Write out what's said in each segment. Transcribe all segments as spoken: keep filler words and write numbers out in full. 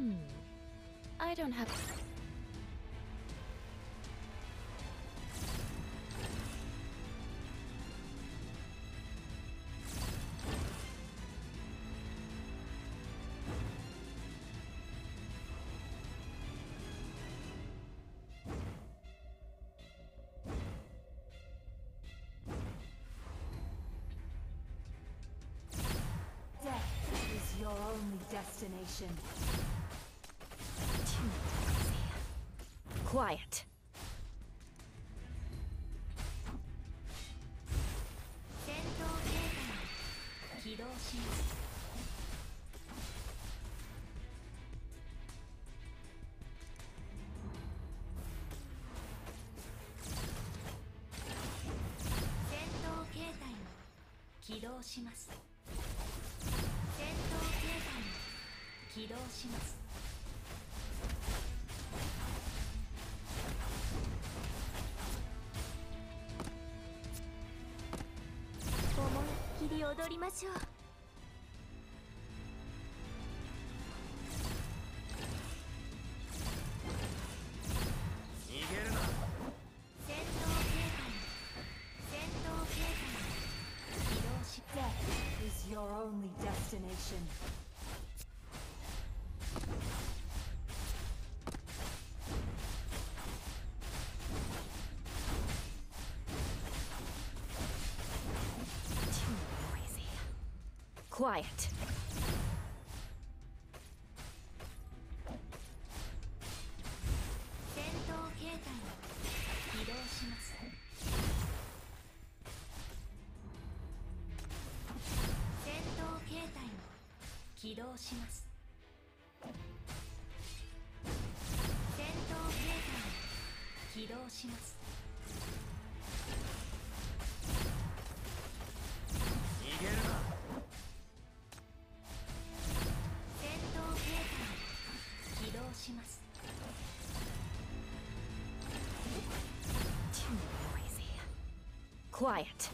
Hmm. I don't have... Your only destination. Too noisy. Quiet. Death is your only destination. Too noisy. Quiet. Too noisy. Quiet.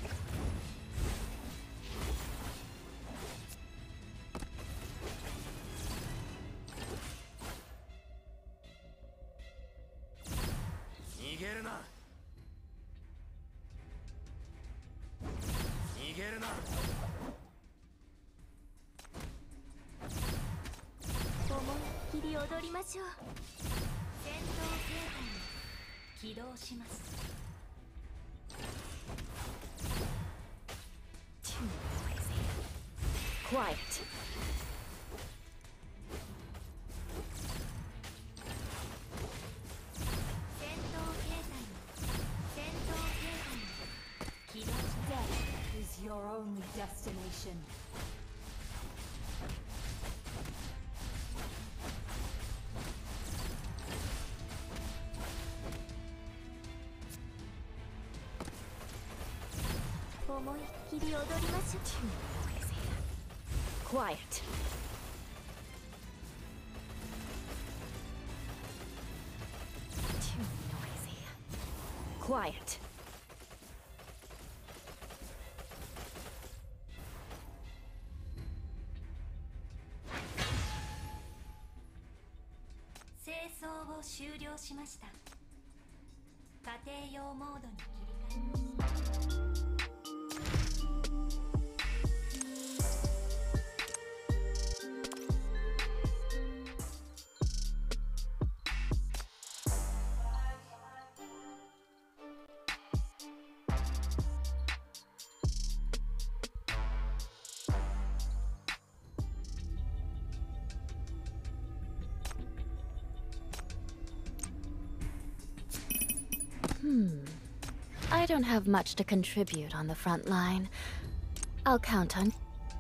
Too noisy. Quiet. Death is your only destination. Too noisy. Quiet. Too noisy. Quiet. Hmm. I don't have much to contribute on the front line. I'll count on...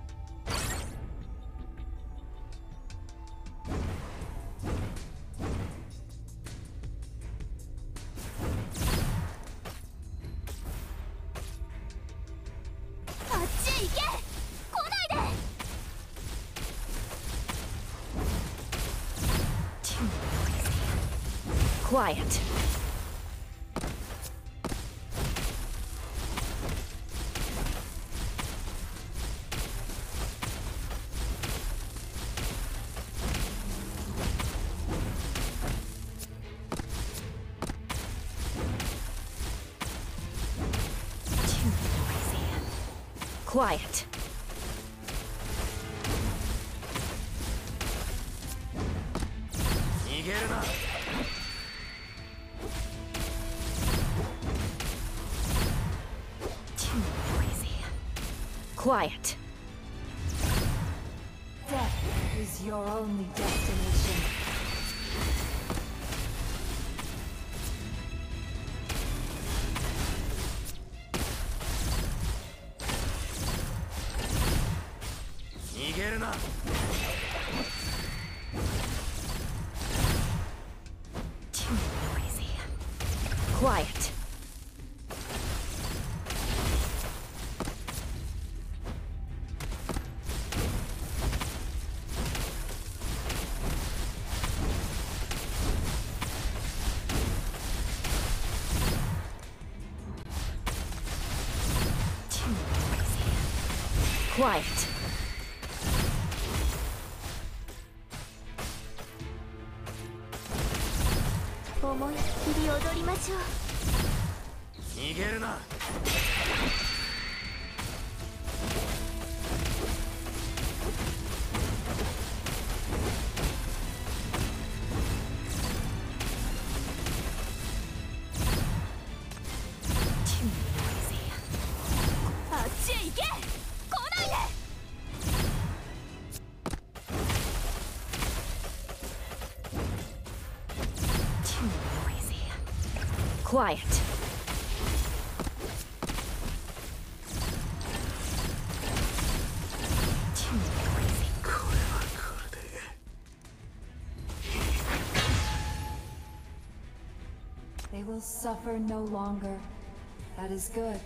Too noisy. Quiet. Quiet. Too noisy. Quiet. Death is your only destination. Too noisy. Quiet. Too noisy. Quiet.思いっきり踊りましょう。逃げるな。あっちへ行け。来ないで。Quiet. Too noisy. They will suffer no longer. That is good.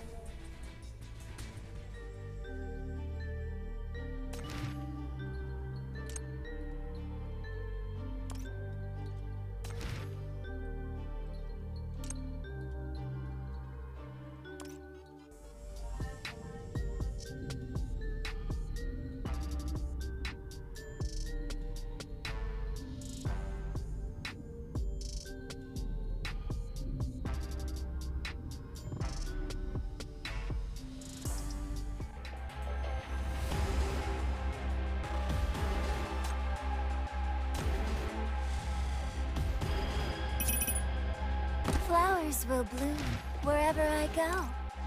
Flowers will bloom wherever I go.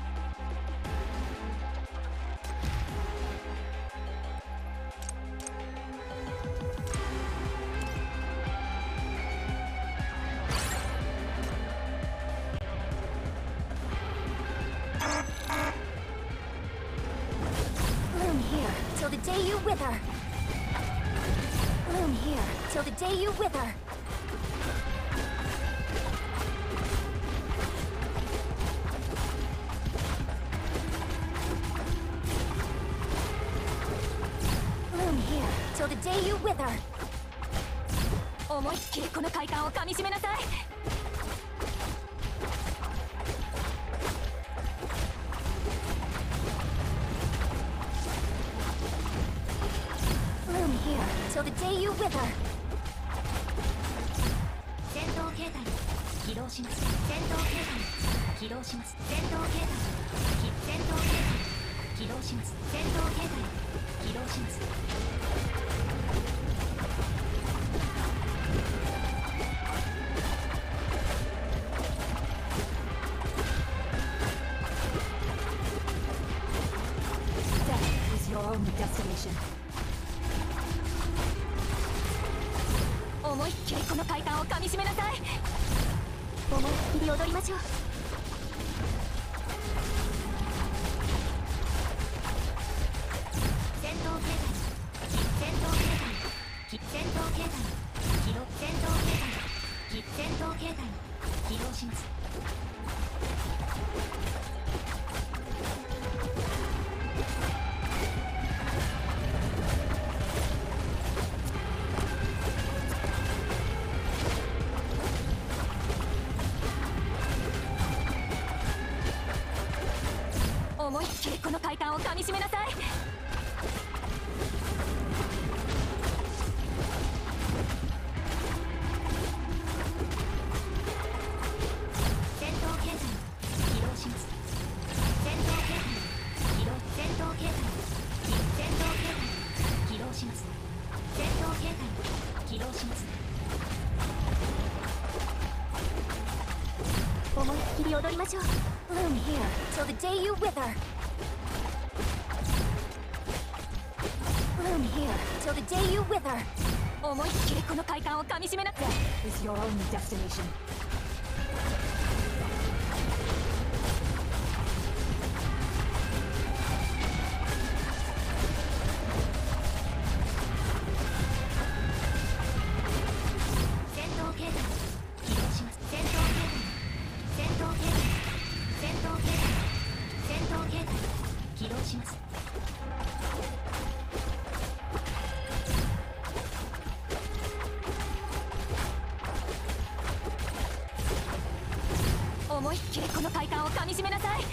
Bloom here till the day you wither. Bloom here till the day you wither. Till the day you wither. 思いっきりこの快感をかみしめなさい。Bloom here till the day you wither. 戦闘形態起動します。戦闘形態起動します。戦闘形態戦闘形態起動します。戦闘形態起動します。思いっきりこの快感をかみしめなさい。思いっきり踊りましょう。戦闘形態戦闘形態戦闘形態起動戦闘形態戦闘形態起動します。思いっきりこの快感をかみしめなさい。戦闘形態起動します。戦闘形態起動戦闘形態踊りましょう。 Bloom here till the day you wither. Bloom here till the day you wither. 思いっきりこの快感をかみしめな。 Death is your only destination. 戦闘形態起動します。戦闘形態戦闘形態戦闘形態戦闘形態起動します。思いっきりこの快感をかみしめなさい。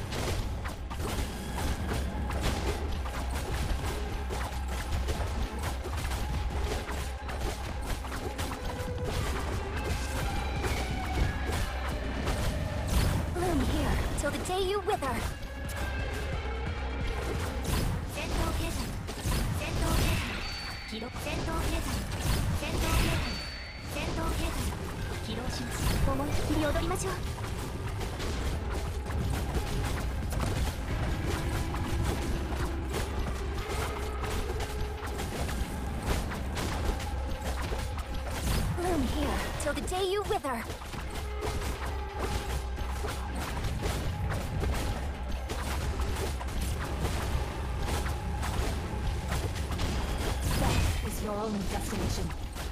Bloom here till the day you wither. 戦闘形態戦闘形態起動。戦闘形態戦闘形態戦闘形態起動します。思いっきり踊りましょう。 Bloom here till the day you wither. Death is your only destination.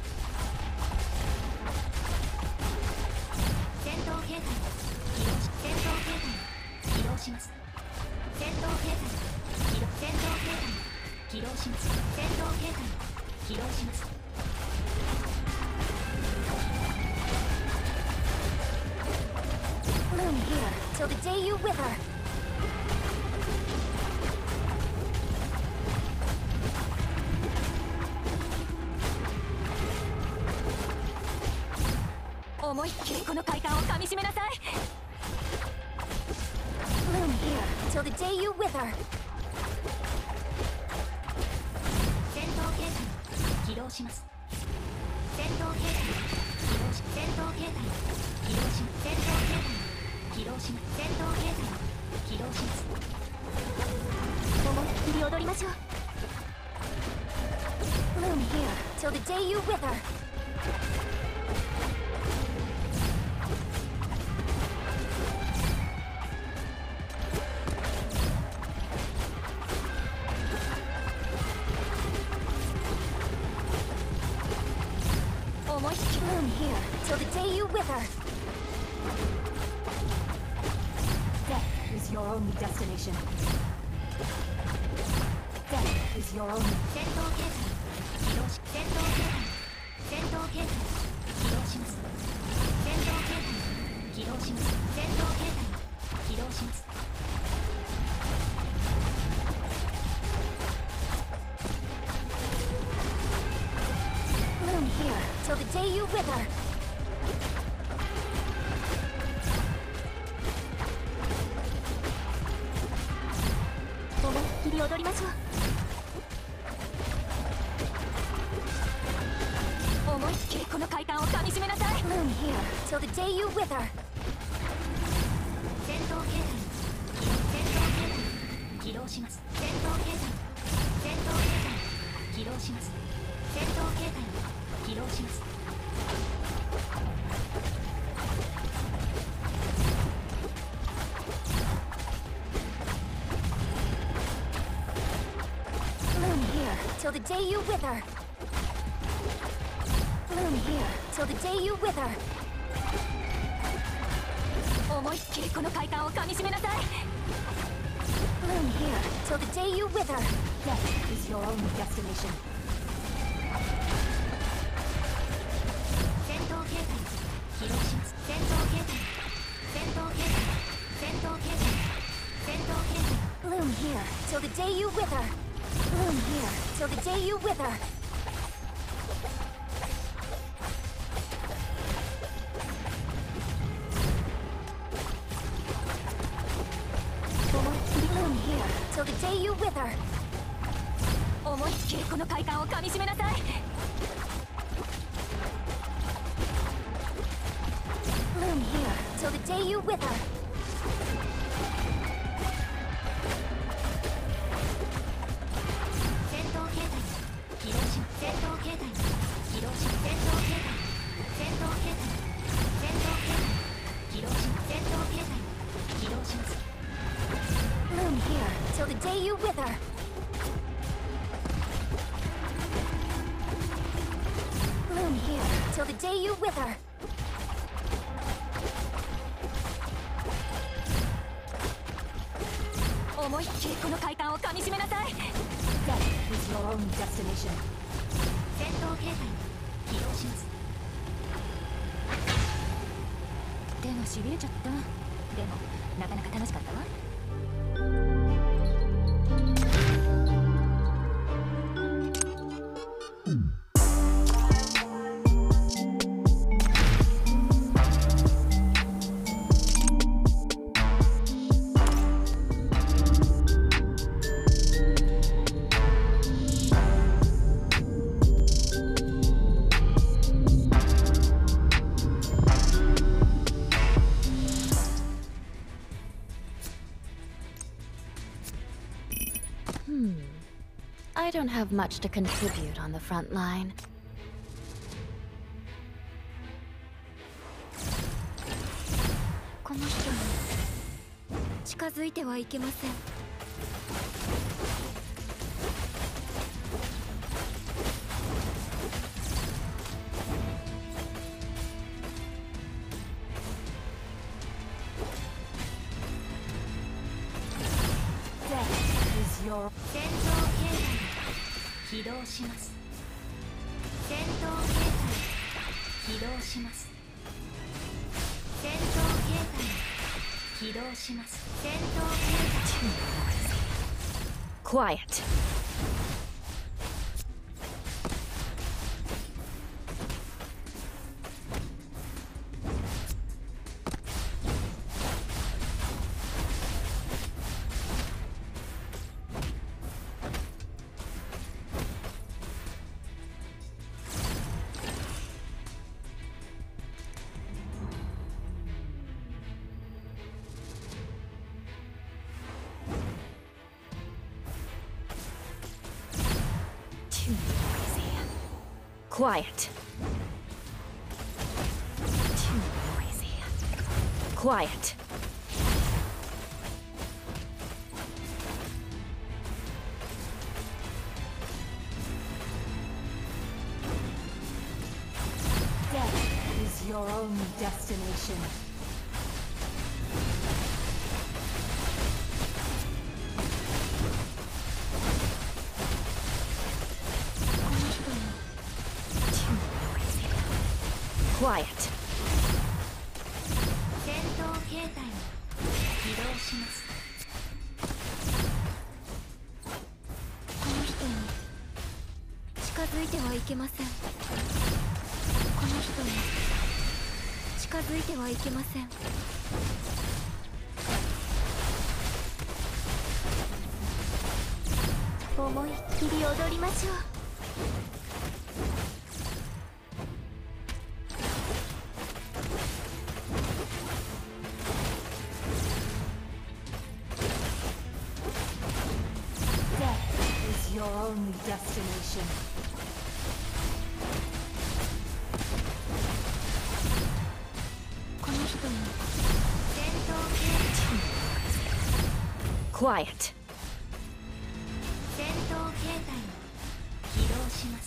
戦闘形態起動し戦闘形態起動します。戦闘形態起動戦闘形態起動します。戦闘形態起動します。 Bloom here till the day you wither. Oh, 思いっきりこの快感をかみしめなさい。 Bloom here till the day you wither. 戦闘形態起動します。戦闘形態起動し戦闘形態起動します。戦闘形態起動します。戦闘形態起動します。思いっきり踊りましょう。 Bloom here till the day you wither. Bloom here till the day you wither. Death is your only destination. Death is your only. 戦闘形態起動し戦闘形態戦闘形態起動します。戦闘形態起動します。戦闘形態起動します。 Bloom here till the day you wither. 思いっきり踊りましょう。思いっきりこの快感をかみしめなさい。 Bloom here till the day you wither. 戦闘形態戦闘形態起動します。戦闘形態戦闘形態起動します。戦闘形態起動します。 Bloom here till the day you wither. Bloom here till the day you wither. 思いっきりこの快感をかみしめなさい。 Bloom here till the day you wither. Death is your only destination. 戦闘形態起動します。戦闘形態戦闘形態戦闘形態戦闘形態 Bloom here till the day you wither. Bloom here till the day you wither. Bloom here till the day you wither. 思いっきりこの快感をかみしめなさい。 Bloom here till the day you wither. Bloom here till the day you wither. Bloom here till the day you wither. 思いっきりこの快感をかみしめなさい。 Death is your own destination. 戦闘形態起動します。 手がしびれちゃった。でもなかなか楽しかったわ。 Hmm. I don't have much to contribute on the front line. この人に近づいてはいけません。 戦闘形態起動します。戦闘形態起動します。戦闘形態起動します。戦闘形態 Quiet. Too noisy. Quiet. Too noisy. Quiet. Death is your own destination. この人に Too noisy. Quiet. 戦闘形態起動します。 この人に近づいてはいけません。この人に近づいてはいけません。思いっきり踊りましょう。 Your only destination. この人に戦闘形態 Quiet. 戦闘形態起動します。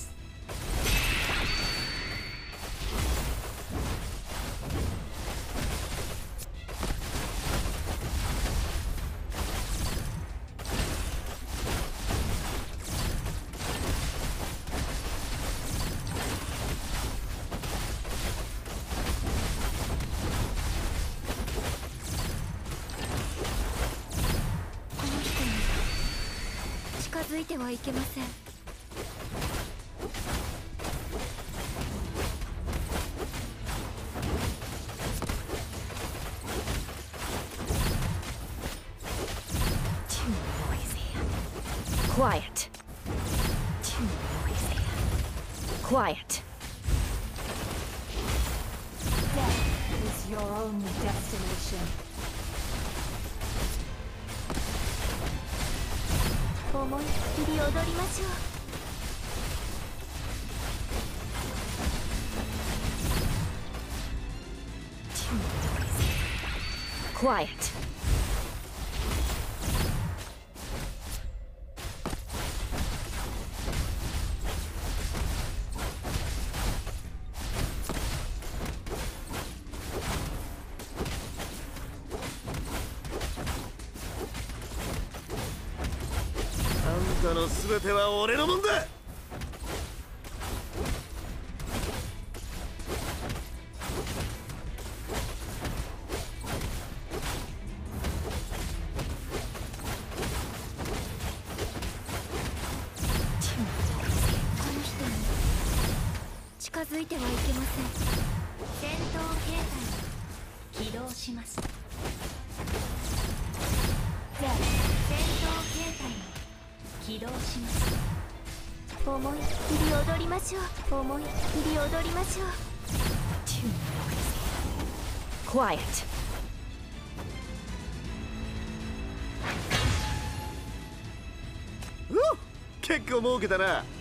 この人に近づいてはいけません。 Too noisy. Quiet. Too noisy. Quiet. Death is is your only destination. 思いっきり踊りましょう。 Quiet. Aんたの全ては俺のもんだ。 近づいてはいけません。 戦闘形態起動します。戦闘形態起動します。 思いっきり踊りましょう。思いっきり踊りましょう。 Quiet. うっ結構儲けたな。